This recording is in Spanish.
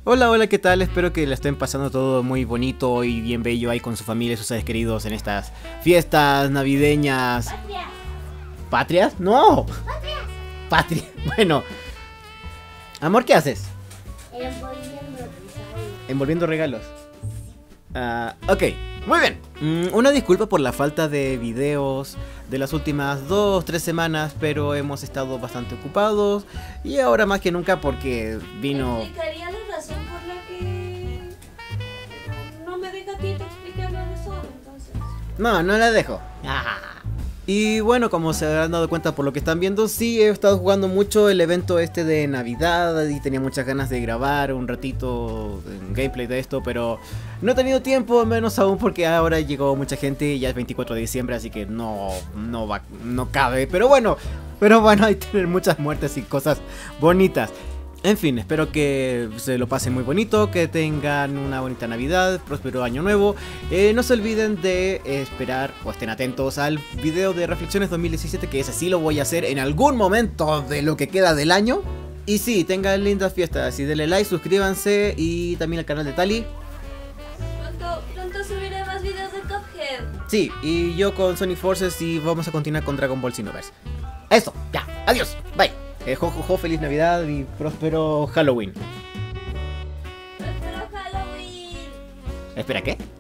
Hola, hola, ¿qué tal? Espero que le estén pasando todo muy bonito y bien bello ahí con su familia y sus seres queridos en estas fiestas navideñas. Patria. ¿Patrias? ¡No! Patria. Patria. Bueno. Amor, ¿qué haces? Envolviendo regalos. Envolviendo regalos. Ok, muy bien. Una disculpa por la falta de videos de las últimas 2-3 semanas, pero hemos estado bastante ocupados y ahora más que nunca porque vino... ¿Explicaría la razón por la que no me deja a ti te explicar la razón, entonces? No, no la dejo. Y bueno, como se habrán dado cuenta por lo que están viendo, sí he estado jugando mucho el evento este de Navidad y tenía muchas ganas de grabar un ratito en gameplay de esto, pero no he tenido tiempo, menos aún porque ahora llegó mucha gente y ya es 24 de diciembre, así que no cabe. Pero bueno, hay que tener muchas muertes y cosas bonitas. En fin, espero que se lo pasen muy bonito, que tengan una bonita Navidad, próspero año nuevo. No se olviden de esperar o estén atentos al video de Reflexiones 2017, que ese sí lo voy a hacer en algún momento de lo que queda del año. Y sí, tengan lindas fiestas y denle like, suscríbanse y también al canal de Tali. Pronto subiré más videos de Cuphead. Sí, y yo con Sonic Forces y vamos a continuar con Dragon Ball Xenoverse. Eso, ya, adiós, bye. Feliz Navidad y próspero Halloween. Espero Halloween. Espera, ¿qué?